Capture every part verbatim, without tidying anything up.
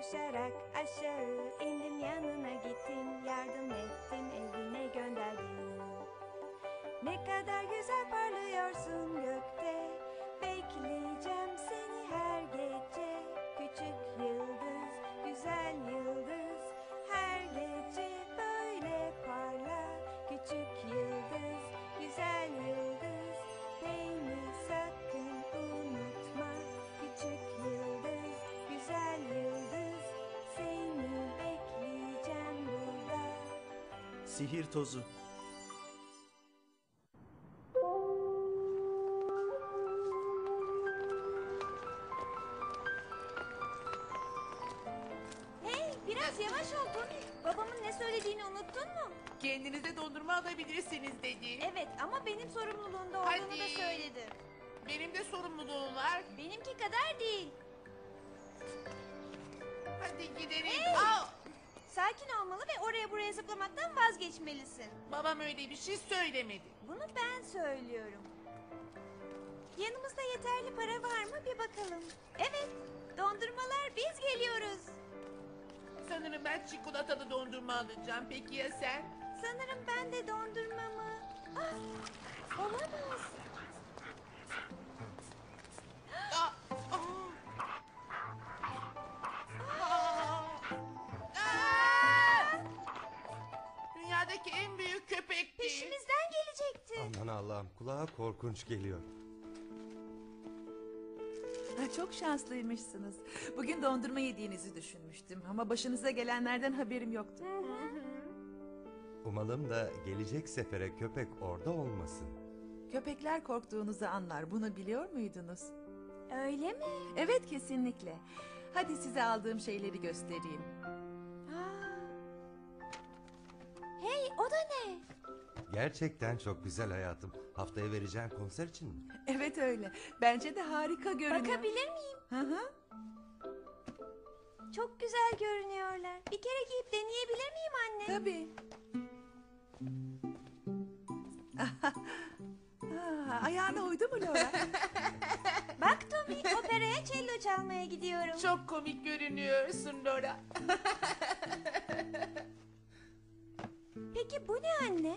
koşarak aşağı indim, yanına gittim, yardım ettim, evine gönderdim. Ne kadar güzel parlıyorsun gökte, bekleyeceğim seni her gece. Küçük yıldız, güzel yıldız, her gece böyle parla. Küçük yıldız, güzel yıldız, beni sakın unutma. Küçük yıldız, güzel yıldız, seni bekleyeceğim burada. Sihir tozu. Hey, biraz yavaş ol Tony. Babamın ne söylediğini unuttun mu? Kendinize dondurma alabilirsiniz dedi. Evet, ama benim sorumluluğumda olduğunu Hadi. da söyledi. Benim de sorumluluğum var. Benimki kadar değil. Hadi gidelim. Hey! Aa, Sakin olmalı ve oraya buraya zıplamaktan vazgeçmelisin. babam öyle bir şey söylemedi. Bunu ben söylüyorum. Yanımızda yeterli para var mı bir bakalım. Evet, dondurmalar, biz geliyoruz. Sanırım ben çikolatalı dondurma alacağım. Peki ya sen? Sanırım ben de dondurmamı... Ah, olamaz. Aa, aa. Aa. Aa! Dünyadaki en büyük köpekti. Peşimizden gelecekti. Aman Allah'ım, kulağa korkunç geliyor. Ha, çok şanslıymışsınız. Bugün dondurma yediğinizi düşünmüştüm ama başınıza gelenlerden haberim yoktu. Umalım da gelecek sefere köpek orada olmasın. Köpekler korktuğunuzu anlar. Bunu biliyor muydunuz? Öyle mi? Evet, kesinlikle. Hadi size aldığım şeyleri göstereyim. Aa. Hey, o da ne? Gerçekten çok güzel hayatım. Haftaya vereceğin konser için mi? Evet öyle. Bence de harika görünüyor. Bakabilir miyim? Hı hı. Çok güzel görünüyorlar. Bir kere giyip deneyebilir miyim anne? Tabii. Aa, ayağına uydu mu Laura? Bak Tommy, operaya cello çalmaya gidiyorum. Çok komik görünüyorsun Laura. Peki bu ne anne?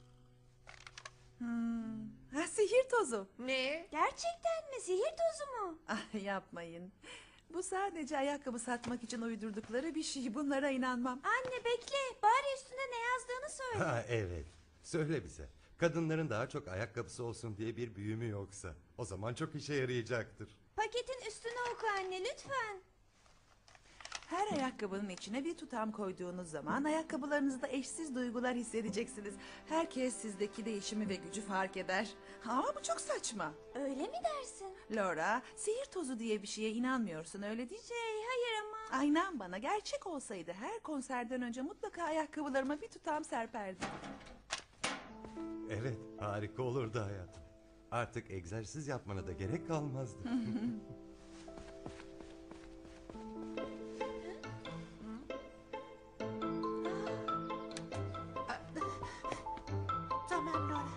Hmm. Ha, sihir tozu. Ne? Gerçekten mi? Sihir tozu mu? Ah, yapmayın. Bu sadece ayakkabı satmak için uydurdukları bir şey. Bunlara inanmam. Anne bekle. Bari üstünde ne yazdığını söyle. Ha evet. Söyle bize. Kadınların daha çok ayakkabısı olsun diye bir büyü mü yoksa? O zaman çok işe yarayacaktır. Paketin üstüne oku anne lütfen. Her ayakkabının içine bir tutam koyduğunuz zaman ayakkabılarınızda eşsiz duygular hissedeceksiniz. Herkes sizdeki değişimi ve gücü fark eder. Ama bu çok saçma. Öyle mi dersin? Laura, sihir tozu diye bir şeye inanmıyorsun, öyle değil mi? Şey hayır ama. Ay, inan bana, gerçek olsaydı her konserden önce mutlaka ayakkabılarıma bir tutam serperdim. Evet, harika olurdu hayatım. Artık egzersiz yapmana da gerek kalmazdı. Tamam Laura.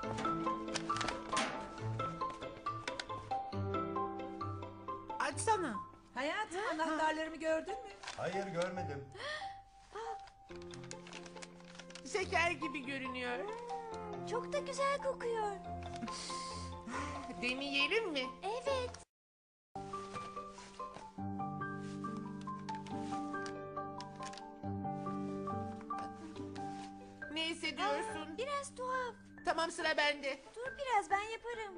Açsana. Hayatım, anahtarlarımı gördün mü? Hayır, görmedim. Şeker gibi görünüyor. Çok da güzel kokuyor. Deneyelim mi? Evet. Ne hissediyorsun? Biraz tuhaf. Tamam, sıra bende. Dur biraz, ben yaparım.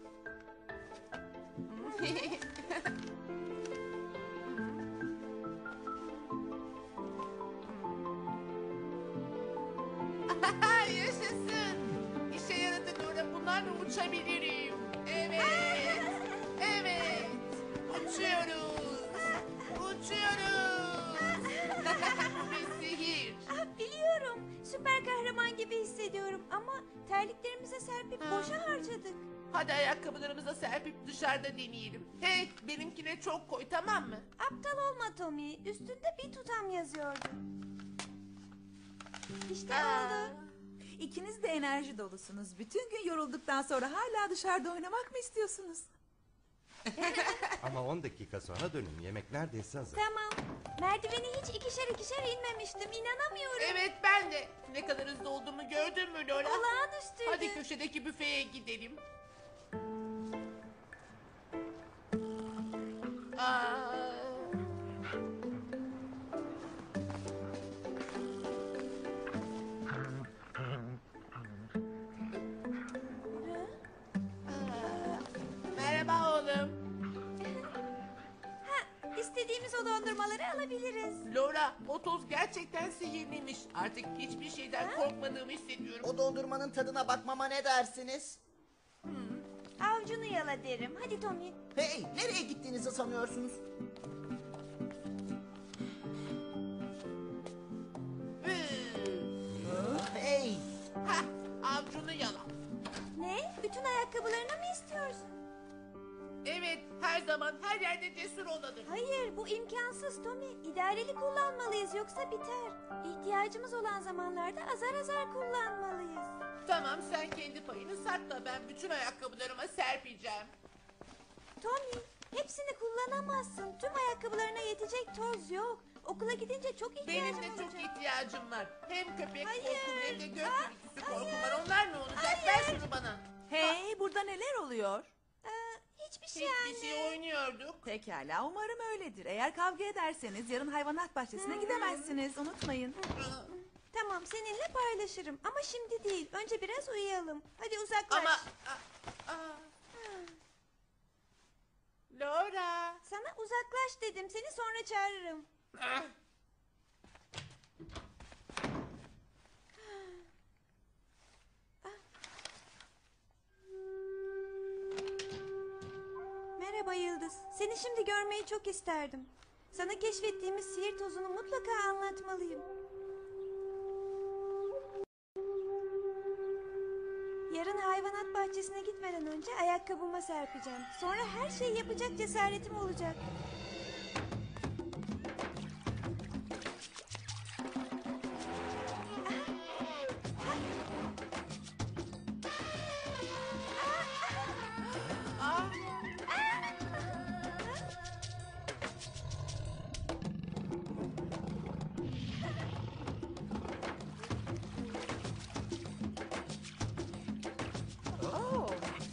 Yaşasın. İşe yaradı Laura. Bunlarla uçabilirim. Evet. Evet. Uçuyoruz. Uçuyoruz. Bu bir sihir. Ah, biliyorum. Süper kahraman gibi hissediyorum ama terliklerimize serpip boşa harcadık. Hadi ayakkabılarımıza serpip dışarıda deneyelim. Hey, benimkine çok koy, tamam mı? Aptal olma Tommy. Üstünde bir tutam yazıyordu. İşte Aa. oldu. İkiniz de enerji dolusunuz. Bütün gün yorulduktan sonra hala dışarıda oynamak mı istiyorsunuz? Ama on dakika sonra dönün. Yemek neredeyse hazır. Tamam. Merdiveni hiç ikişer ikişer inmemiştim. İnanamıyorum. Evet ben de. Ne kadar hızlı olduğumu gördün mü Laura? Olağanüstüydü. Hadi köşedeki büfeye gidelim. Aa, merhaba oğlum. Ha, istediğimiz o dondurmaları alabiliriz. Laura, o toz gerçekten sihirliymiş. Artık hiçbir şeyden korkmadığımı hissediyorum. O dondurmanın tadına bakmama ne dersiniz? Avcunu yala derim. Hadi Tommy. Hey, nereye gittiğinizi sanıyorsunuz? Hey, Hah, avcunu yala. Ne? Bütün ayakkabılarını mı istiyorsun? Evet, her zaman her yerde cesur olalım. Hayır, bu imkansız Tommy. İdareli kullanmalıyız yoksa biter. İhtiyacımız olan zamanlarda azar azar kullanmalıyız. Tamam, sen kendi payını sakla. Ben bütün ayakkabılarıma serpeceğim. Tommy, hepsini kullanamazsın. Tüm ayakkabılarına yetecek toz yok. Okula gidince çok ihtiyacım Benim de çok olacak. ihtiyacım var. Hem köpek Hayır. korkum hem de gök Ah, gürültüsü korkum hayır. var. Onlar ne olacak? Hayır. Ver şunu bana. Hey, burada neler oluyor? Ee, hiçbir şey Hiçbir anne. şey oynuyorduk. Pekala, umarım öyledir. Eğer kavga ederseniz yarın hayvanat bahçesine gidemezsiniz. Unutmayın. Tamam, seninle paylaşırım. Ama şimdi değil. Önce biraz uyuyalım. Hadi uzaklaş. Ama... Aa, aa. Laura. Sana uzaklaş dedim. Seni sonra çağırırım. Ah. Merhaba Yıldız. Seni şimdi görmeyi çok isterdim. Sana keşfettiğimiz sihir tozunu mutlaka anlatmalıyım. Yarın hayvanat bahçesine gitmeden önce ayakkabıma serpeceğim. Sonra her şeyi yapacak cesaretim olacak. Ah. Oo,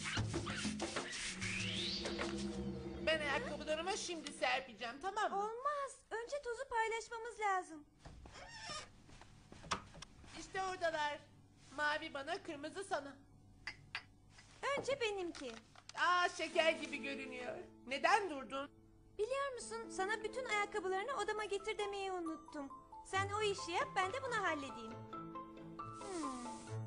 Ben ayakkabılarıma şimdi serpeceğim, tamam mı? Olmaz. Önce tozu paylaşmamız lazım. İşte oradalar. Mavi bana, kırmızı sana. Önce benimki. Aa, şeker gibi görünüyor. Neden durdun? Biliyor musun, sana bütün ayakkabılarını odama getir demeyi unuttum. Sen o işi yap, ben de bunu halledeyim. Hmm.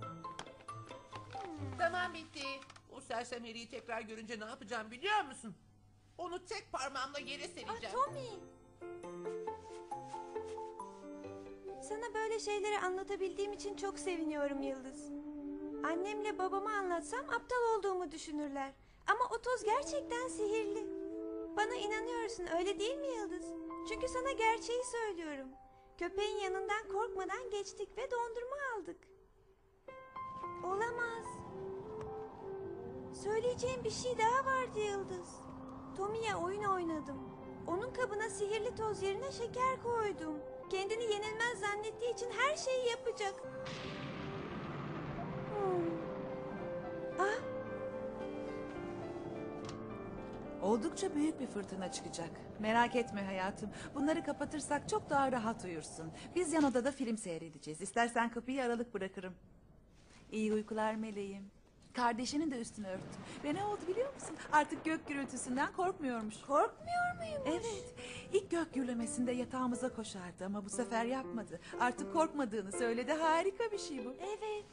Tamam, bitti. O sersem heriyi tekrar görünce ne yapacağım biliyor musun? Onu tek parmağımla yere Ah sereceğim. Tommy. Sana böyle şeyleri anlatabildiğim için çok seviniyorum Yıldız. Annemle babama anlatsam aptal olduğumu düşünürler. Ama o toz gerçekten sihirli. Bana inanıyorsun, öyle değil mi Yıldız? Çünkü sana gerçeği söylüyorum. Köpeğin yanından korkmadan geçtik ve dondurma aldık. Olamaz. Söyleyeceğim bir şey daha vardı Yıldız. Tommy'ye oyun oynadım. Onun kabına sihirli toz yerine şeker koydum. Kendini yenilmez zannettiği için her şeyi yapacak. Hmm. Ah, oldukça büyük bir fırtına çıkacak. Merak etme hayatım. Bunları kapatırsak çok daha rahat uyursun. Biz yan odada film seyredeceğiz. İstersen kapıyı aralık bırakırım. İyi uykular meleğim. Kardeşinin de üstünü örttüm. Ve ne oldu biliyor musun? Artık gök gürültüsünden korkmuyormuş. korkmuyor muymuş? Evet. İlk gök gürlemesinde yatağımıza koşardı ama bu sefer yapmadı. Artık korkmadığını söyledi. Harika bir şey bu. Evet.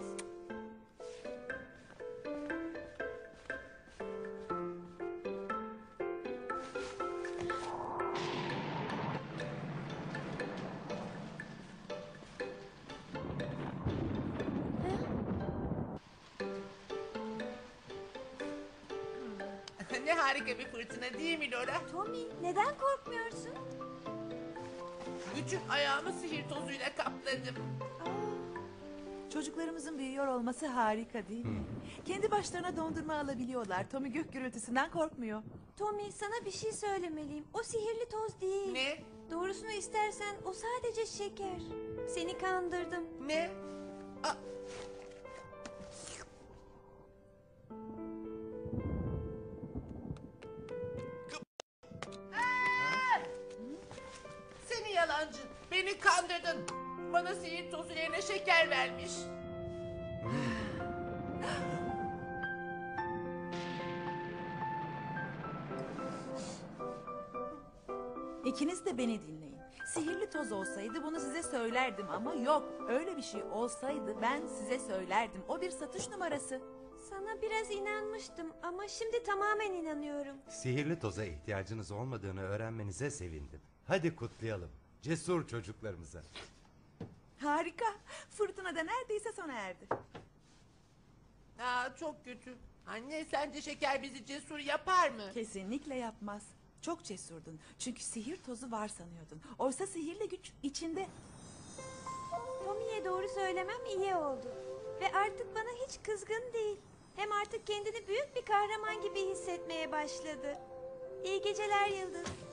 Ne harika bir fırtına değil mi Laura? Tommy, neden korkmuyorsun? Bütün ayağımı sihir tozuyla kapladım. Aa, Çocuklarımızın büyüyor olması harika değil mi? Kendi başlarına dondurma alabiliyorlar. Tommy gök gürültüsünden korkmuyor. Tommy, sana bir şey söylemeliyim. O sihirli toz değil. Ne? Doğrusunu istersen o sadece şeker. Seni kandırdım. Ne? Aa, seni yalancı. Beni kandırdın. Bana sihir tozu yerine şeker vermiş. İkiniz de beni dinleyin. Sihirli toz olsaydı bunu size söylerdim ama yok. Öyle bir şey olsaydı ben size söylerdim. O bir satış numarası. Sana biraz inanmıştım ama şimdi tamamen inanıyorum. Sihirli toza ihtiyacınız olmadığını öğrenmenize sevindim. Hadi kutlayalım. Cesur çocuklarımıza. Harika. Fırtına da neredeyse sona erdi. Aa, çok kötü. Anne, sence şeker bizi cesur yapar mı? Kesinlikle yapmaz. Çok cesurdun. Çünkü sihir tozu var sanıyordun. Oysa sihirli güç içinde. Tommy'ye doğru söylemem iyi oldu. Ve artık bana hiç kızgın değil. Hem artık kendini büyük bir kahraman gibi hissetmeye başladı. İyi geceler Yıldız.